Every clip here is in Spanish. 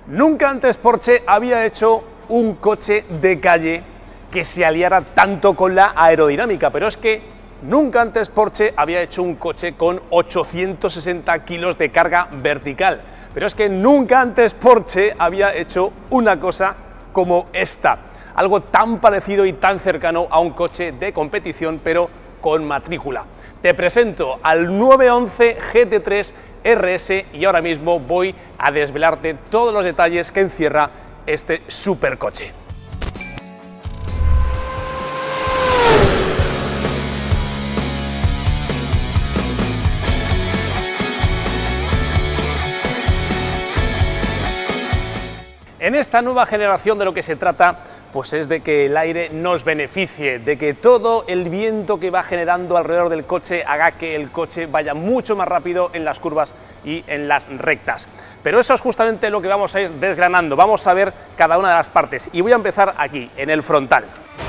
Nunca antes Porsche había hecho un coche de calle que se aliara tanto con la aerodinámica, pero es que nunca antes Porsche había hecho un coche con 860 kilos de carga vertical, pero es que nunca antes Porsche había hecho una cosa como esta, algo tan parecido y tan cercano a un coche de competición, pero con matrícula. Te presento al 911 GT3 RS y ahora mismo voy a desvelarte todos los detalles que encierra este supercoche. En esta nueva generación de lo que se trata pues es de que el aire nos beneficie, de que todo el viento que va generando alrededor del coche haga que el coche vaya mucho más rápido en las curvas y en las rectas. Pero eso es justamente lo que vamos a ir desgranando, vamos a ver cada una de las partes y voy a empezar aquí, en el frontal.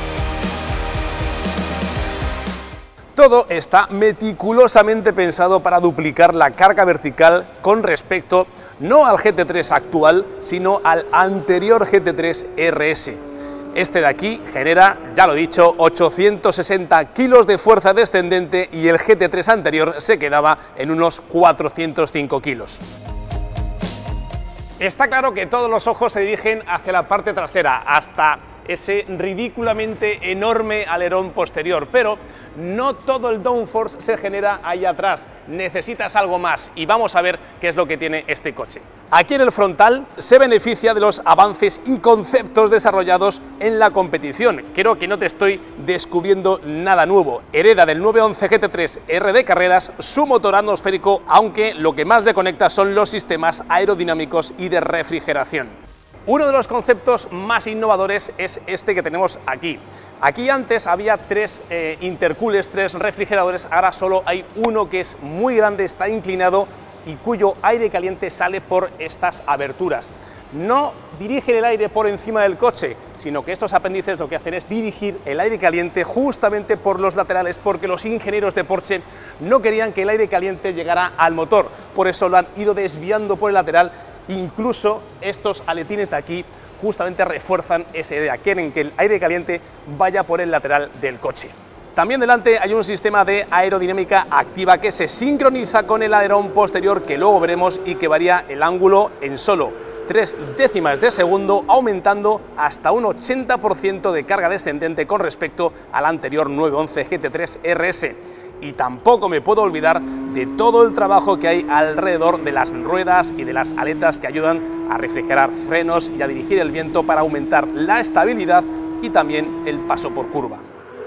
Todo está meticulosamente pensado para duplicar la carga vertical con respecto no al GT3 actual, sino al anterior GT3 RS. Este de aquí genera, ya lo he dicho, 860 kilos de fuerza descendente y el GT3 anterior se quedaba en unos 405 kilos. Está claro que todos los ojos se dirigen hacia la parte trasera, hasta ese ridículamente enorme alerón posterior, pero no todo el downforce se genera ahí atrás, necesitas algo más y vamos a ver qué es lo que tiene este coche. Aquí en el frontal se beneficia de los avances y conceptos desarrollados en la competición. Creo que no te estoy descubriendo nada nuevo. Hereda del 911 GT3 R de carreras su motor atmosférico, aunque lo que más le conecta son los sistemas aerodinámicos y de refrigeración. Uno de los conceptos más innovadores es este que tenemos aquí. Aquí antes había tres intercooles, tres refrigeradores, ahora solo hay uno que es muy grande, está inclinado y cuyo aire caliente sale por estas aberturas. No dirigen el aire por encima del coche, sino que estos apéndices lo que hacen es dirigir el aire caliente justamente por los laterales, porque los ingenieros de Porsche no querían que el aire caliente llegara al motor, por eso lo han ido desviando por el lateral. Incluso estos aletines de aquí justamente refuerzan esa idea, quieren que el aire caliente vaya por el lateral del coche. También delante hay un sistema de aerodinámica activa que se sincroniza con el alerón posterior, que luego veremos, y que varía el ángulo en solo 0,3 de segundo, aumentando hasta un 80% de carga descendente con respecto al anterior 911 GT3 RS. Y tampoco me puedo olvidar de todo el trabajo que hay alrededor de las ruedas y de las aletas que ayudan a refrigerar frenos y a dirigir el viento para aumentar la estabilidad y también el paso por curva.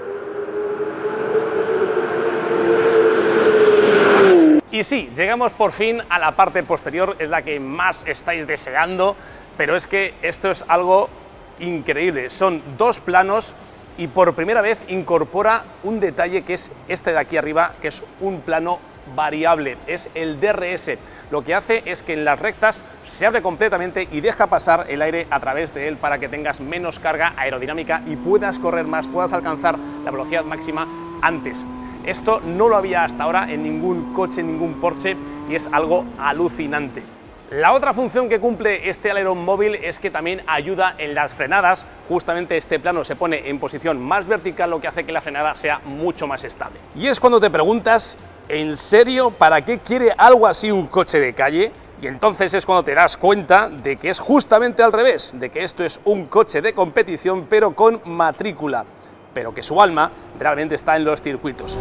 Y sí, llegamos por fin a la parte posterior, es la que más estáis deseando, pero es que esto es algo increíble. Son dos planos y por primera vez incorpora un detalle que es este de aquí arriba, que es un plano variable, es el DRS. Lo que hace es que en las rectas se abre completamente y deja pasar el aire a través de él para que tengas menos carga aerodinámica y puedas correr más, puedas alcanzar la velocidad máxima antes. Esto no lo había hasta ahora en ningún coche, en ningún Porsche, y es algo alucinante. La otra función que cumple este alerón móvil es que también ayuda en las frenadas. Justamente este plano se pone en posición más vertical, lo que hace que la frenada sea mucho más estable. Y es cuando te preguntas, ¿en serio para qué quiere algo así un coche de calle? Y entonces es cuando te das cuenta de que es justamente al revés, de que esto es un coche de competición pero con matrícula, pero que su alma realmente está en los circuitos.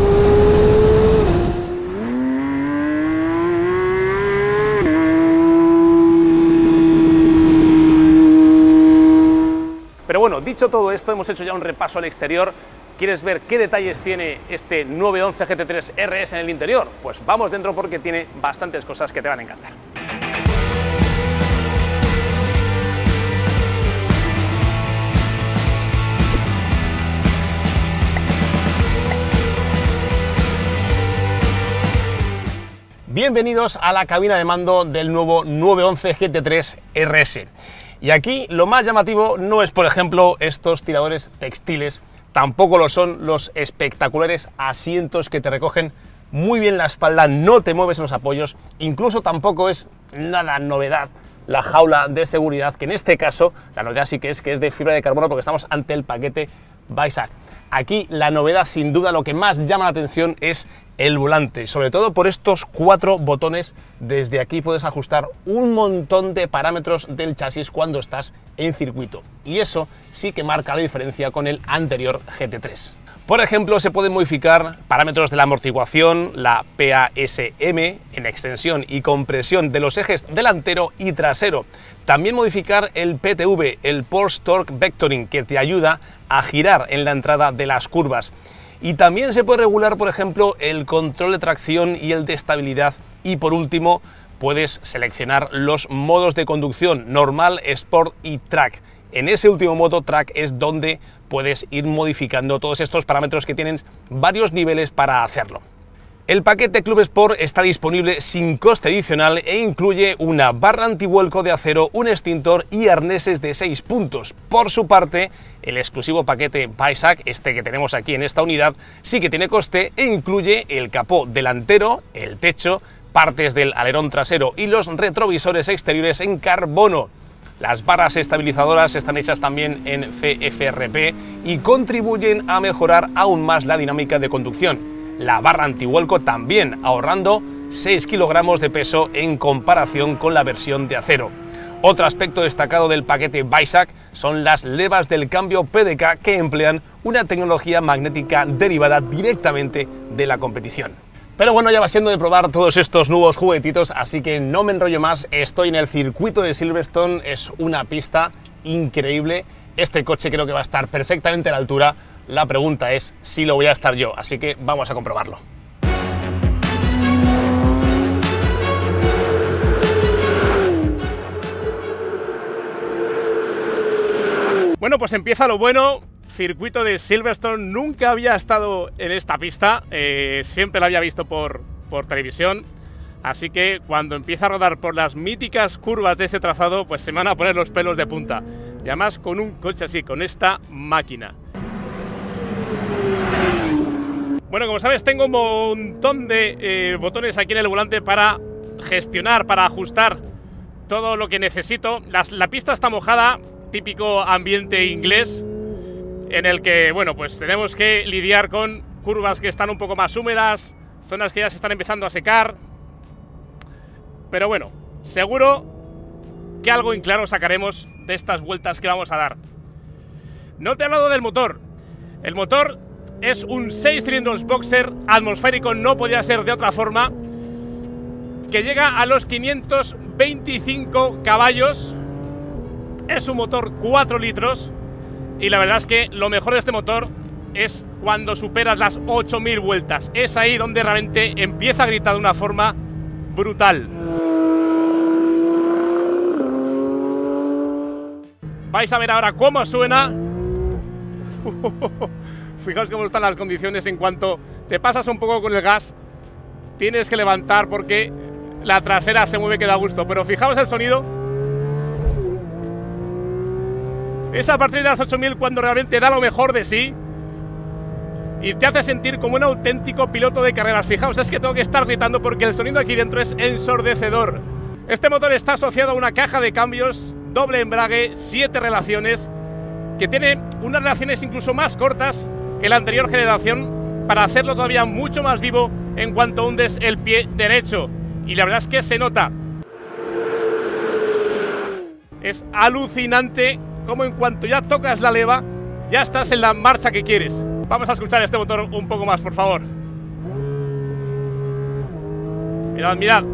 Pero bueno, dicho todo esto, hemos hecho ya un repaso al exterior. ¿Quieres ver qué detalles tiene este 911 GT3 RS en el interior? Pues vamos dentro porque tiene bastantes cosas que te van a encantar. Bienvenidos a la cabina de mando del nuevo 911 GT3 RS. Y aquí lo más llamativo no es, por ejemplo, estos tiradores textiles, tampoco lo son los espectaculares asientos que te recogen muy bien la espalda, no te mueves en los apoyos, incluso tampoco es nada novedad la jaula de seguridad, que en este caso la novedad sí que es de fibra de carbono, porque estamos ante el paquete Weissach. Aquí la novedad, sin duda, lo que más llama la atención es el volante, sobre todo por estos 4 botones. Desde aquí puedes ajustar un montón de parámetros del chasis cuando estás en circuito, y eso sí que marca la diferencia con el anterior GT3. Por ejemplo, se pueden modificar parámetros de la amortiguación, la PASM en extensión y compresión de los ejes delantero y trasero. También modificar el PTV, el Force Torque Vectoring, que te ayuda a girar en la entrada de las curvas. Y también se puede regular, por ejemplo, el control de tracción y el de estabilidad. Y por último, puedes seleccionar los modos de conducción: normal, sport y track. En ese último modo, track, es donde puedes ir modificando todos estos parámetros, que tienen varios niveles para hacerlo. El paquete Club Sport está disponible sin coste adicional e incluye una barra antivuelco de acero, un extintor y arneses de 6 puntos. Por su parte, el exclusivo paquete Weissach, este que tenemos aquí en esta unidad, sí que tiene coste e incluye el capó delantero, el techo, partes del alerón trasero y los retrovisores exteriores en carbono. Las barras estabilizadoras están hechas también en CFRP y contribuyen a mejorar aún más la dinámica de conducción. La barra antivuelco también, ahorrando 6 kilogramos de peso en comparación con la versión de acero. Otro aspecto destacado del paquete Weissach son las levas del cambio PDK, que emplean una tecnología magnética derivada directamente de la competición. Pero bueno, ya va siendo de probar todos estos nuevos juguetitos, así que no me enrollo más. Estoy en el circuito de Silverstone, es una pista increíble. Este coche creo que va a estar perfectamente a la altura. La pregunta es si lo voy a estar yo, así que vamos a comprobarlo. Bueno, pues empieza lo bueno. Circuito de Silverstone, nunca había estado en esta pista, siempre la había visto por televisión, así que cuando empieza a rodar por las míticas curvas de este trazado, pues se me van a poner los pelos de punta, y además con un coche así, con esta máquina. Bueno, como sabes, tengo un montón de botones aquí en el volante para gestionar, para ajustar todo lo que necesito. La pista está mojada, típico ambiente inglés, en el que, bueno, pues tenemos que lidiar con curvas que están un poco más húmedas, zonas que ya se están empezando a secar. Pero bueno, seguro que algo en claro sacaremos de estas vueltas que vamos a dar. No te he hablado del motor. El motor es un 6 cilindros boxer atmosférico, no podía ser de otra forma, que llega a los 525 caballos. Es un motor 4 litros. Y la verdad es que lo mejor de este motor es cuando superas las 8000 vueltas. Es ahí donde realmente empieza a gritar de una forma brutal. Vais a ver ahora cómo suena. Fijaos cómo están las condiciones. En cuanto te pasas un poco con el gas, tienes que levantar porque la trasera se mueve que da gusto. Pero fijaos el sonido. Es a partir de las 8000 cuando realmente da lo mejor de sí y te hace sentir como un auténtico piloto de carreras. Fijaos, es que tengo que estar gritando porque el sonido aquí dentro es ensordecedor. Este motor está asociado a una caja de cambios, doble embrague, 7 relaciones, que tiene unas relaciones incluso más cortas que la anterior generación para hacerlo todavía mucho más vivo en cuanto hundes el pie derecho. Y la verdad es que se nota. Es alucinante como en cuanto ya tocas la leva, ya estás en la marcha que quieres. Vamos a escuchar este motor un poco más, por favor. Mirad, mirad.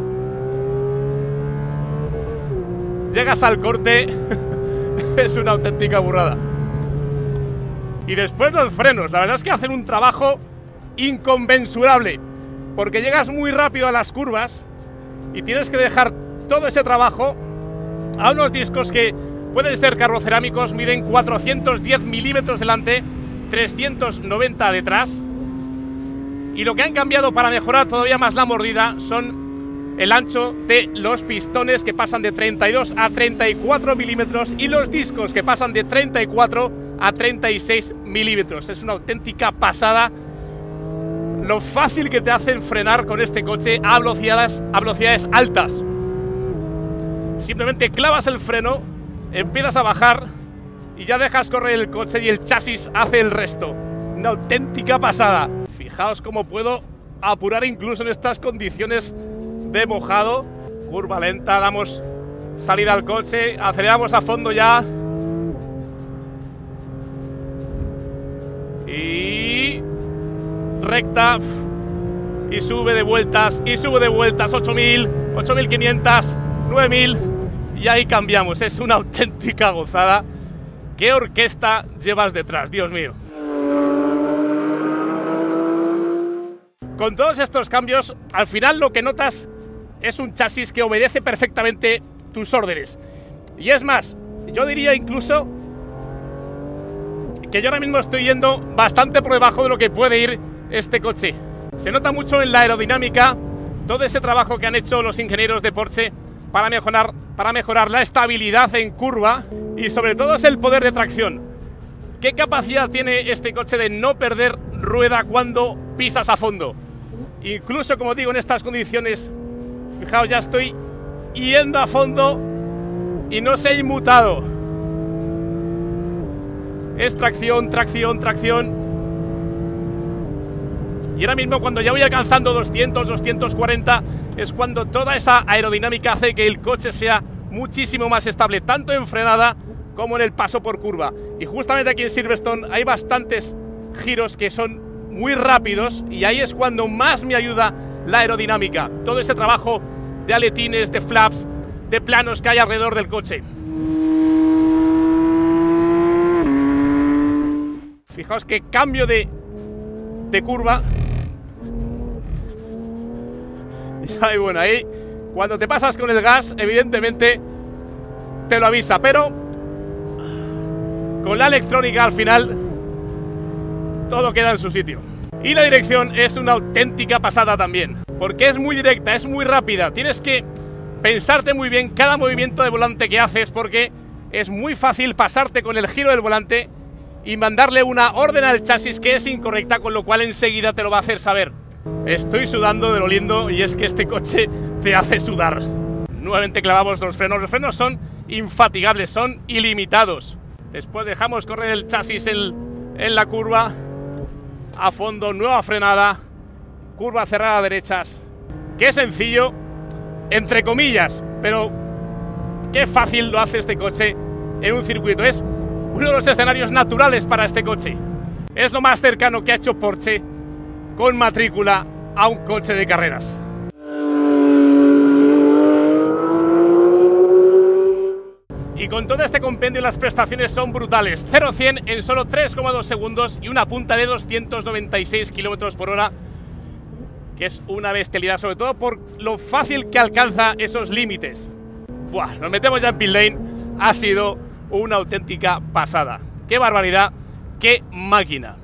Llegas al corte, es una auténtica burrada. Y después los frenos, la verdad es que hacen un trabajo inconmensurable, porque llegas muy rápido a las curvas y tienes que dejar todo ese trabajo a unos discos que pueden ser carrocerámicos, miden 410 milímetros delante, 390 detrás. Y lo que han cambiado para mejorar todavía más la mordida son el ancho de los pistones, que pasan de 32 a 34 milímetros, y los discos, que pasan de 34 a 36 milímetros. Es una auténtica pasada lo fácil que te hacen frenar con este coche a velocidades altas. simplemente clavas el freno, empiezas a bajar y ya dejas correr el coche y el chasis hace el resto. Una auténtica pasada. Fijaos cómo puedo apurar incluso en estas condiciones de mojado. Curva lenta, damos salida al coche, aceleramos a fondo ya. Y recta. Y sube de vueltas, 8.000, 8.500, 9.000. Y ahí cambiamos, es una auténtica gozada. ¿Qué orquesta llevas detrás, Dios mío? Con todos estos cambios, al final lo que notas es un chasis que obedece perfectamente tus órdenes. Y es más, yo diría incluso que yo ahora mismo estoy yendo bastante por debajo de lo que puede ir este coche. Se nota mucho en la aerodinámica todo ese trabajo que han hecho los ingenieros de Porsche para mejorar la estabilidad en curva y sobre todo es el poder de tracción. ¿Qué capacidad tiene este coche de no perder rueda cuando pisas a fondo? Incluso, como digo, en estas condiciones, fijaos, ya estoy yendo a fondo y no se ha inmutado. Es tracción, tracción, tracción. Y ahora mismo cuando ya voy alcanzando 200, 240, es cuando toda esa aerodinámica hace que el coche sea muchísimo más estable, tanto en frenada como en el paso por curva. Y justamente aquí en Silverstone hay bastantes giros que son muy rápidos y ahí es cuando más me ayuda la aerodinámica. Todo ese trabajo de aletines, de flaps, de planos que hay alrededor del coche. Fijaos que cambio de curva. Y bueno, ahí cuando te pasas con el gas, evidentemente te lo avisa, pero con la electrónica al final todo queda en su sitio. Y la dirección es una auténtica pasada también, porque es muy directa, es muy rápida. Tienes que pensarte muy bien cada movimiento de volante que haces, porque es muy fácil pasarte con el giro del volante y mandarle una orden al chasis que es incorrecta, con lo cual enseguida te lo va a hacer saber. Estoy sudando de lo lindo y es que este coche te hace sudar. Nuevamente clavamos los frenos son infatigables, son ilimitados. Después dejamos correr el chasis en la curva, a fondo, nueva frenada, curva cerrada a derechas. Qué sencillo, entre comillas, pero qué fácil lo hace este coche en un circuito. Es uno de los escenarios naturales para este coche. Es lo más cercano que ha hecho Porsche con matrícula a un coche de carreras. Y con todo este compendio las prestaciones son brutales. 0-100 en solo 3,2 segundos y una punta de 296 km por hora, que es una bestialidad, sobre todo por lo fácil que alcanza esos límites. Buah, nos metemos ya en pit lane. Ha sido una auténtica pasada. ¡Qué barbaridad! ¡Qué máquina!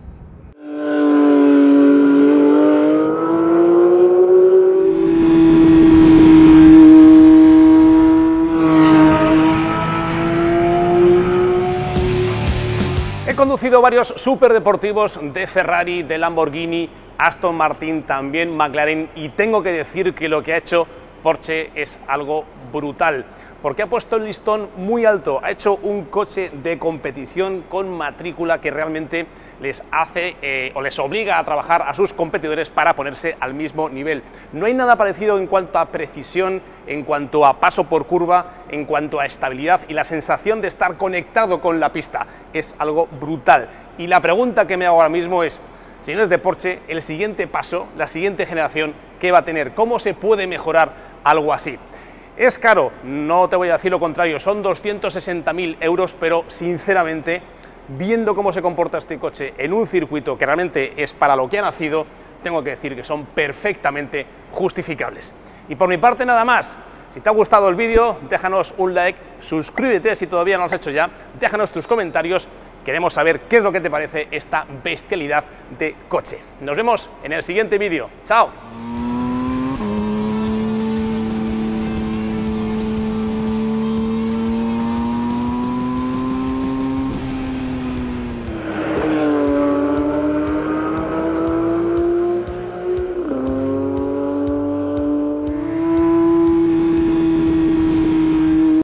He conducido varios superdeportivos de Ferrari, de Lamborghini, Aston Martin, también McLaren, y tengo que decir que lo que ha hecho Porsche es algo brutal, porque ha puesto el listón muy alto, ha hecho un coche de competición con matrícula que realmente les hace o les obliga a trabajar a sus competidores para ponerse al mismo nivel. No hay nada parecido en cuanto a precisión, en cuanto a paso por curva, en cuanto a estabilidad y la sensación de estar conectado con la pista. Es algo brutal. Y la pregunta que me hago ahora mismo es, señores de Porsche, el siguiente paso, la siguiente generación, ¿qué va a tener? ¿Cómo se puede mejorar algo así? Es caro, no te voy a decir lo contrario, son 260.000 euros, pero sinceramente, viendo cómo se comporta este coche en un circuito que realmente es para lo que ha nacido, tengo que decir que son perfectamente justificables. Y por mi parte nada más. Si te ha gustado el vídeo, déjanos un like, suscríbete si todavía no lo has hecho ya, déjanos tus comentarios, queremos saber qué es lo que te parece esta bestialidad de coche. Nos vemos en el siguiente vídeo. ¡Chao!